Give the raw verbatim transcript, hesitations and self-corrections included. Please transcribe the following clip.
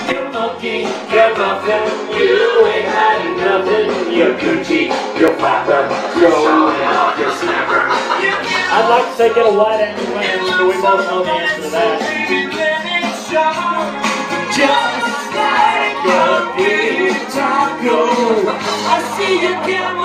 You're monkey, you're muffin, you ain't had nothing. You're Gucci, you're flapper, showing off your snapper. I'd like to say get a wide angle lens, but we both know the answer to that. Just like a big taco, I see you coming.